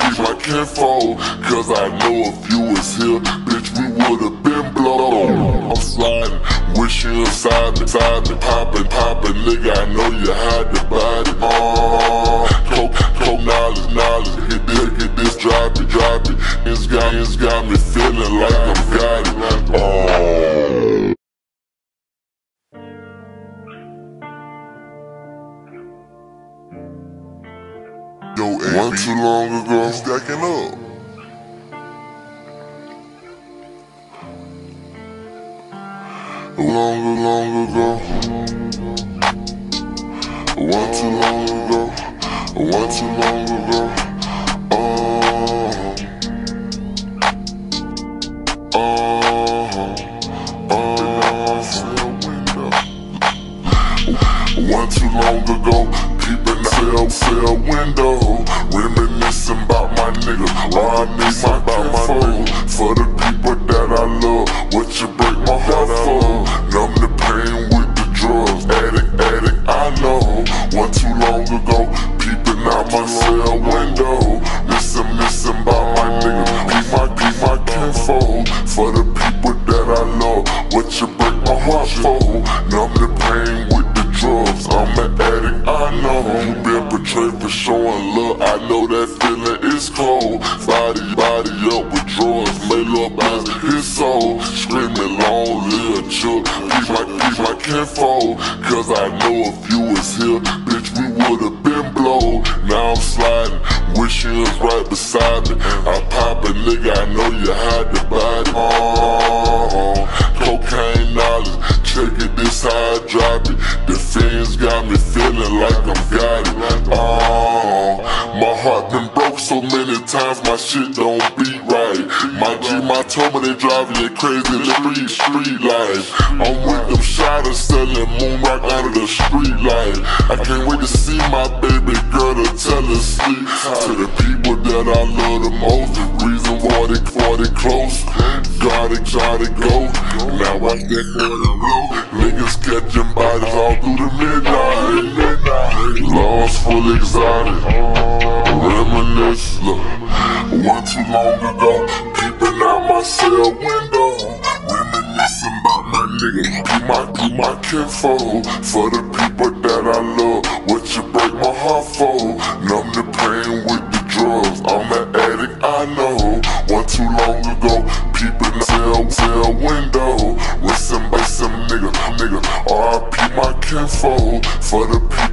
my kinfolk. Cause I know if you was here, bitch, we would've been blown. I'm sliding, wish you inside me, poppin', nigga, I know you had the body. Coke knowledge, get this, drop it. It's got me feeling like I'm got it. Yo, one too long ago, stacking up. Long ago. One too long ago. One too long ago, peeping the cell window, reminiscing about my niggas, why I need my phone. For the people that I love, what you break my heart for? Numb the pain with the drugs, addict, I know. One too long ago, peeping out my cell window, missing about my niggas, be my kinfolk. For the people that I love, what you break my heart for? Numb the pain with the drugs, I'm an addict, I know. You been portrayed for showing love, I know that feeling is cold. Body up with drugs, made up as his soul. Screaming long live Chuck, be my kinfolk. Cause I know if you was here, bitch, we would've been blown. Now I'm sliding, wish you was right beside me. I pop a nigga, I know you had the body. Cocaine knowledge, check it, this how I drop it. The fiends got me feeling like I'm got it. My heart been broke so many times, my shit don't beat right. My told me they driving you crazy in the street life. I'm with them shotters selling moon rock out of the street light. I can't wait to see my baby girl to tell her sleep. To the people that I love the most, reason why they close. Gotta go. Now watch that roll. Niggas catching bodies all through the midnight. Lost, full exotic. Reminisce, look. One too long ago, peeping out my cell window, reminiscing about my niggas, be my kinfolk. For the people that I love, what you break my heart for? Numb the pain with the drugs, I'm an addict, I know. One too long ago, peeping the cell window, with some nigga, R.I.P. my kinfolk. For the people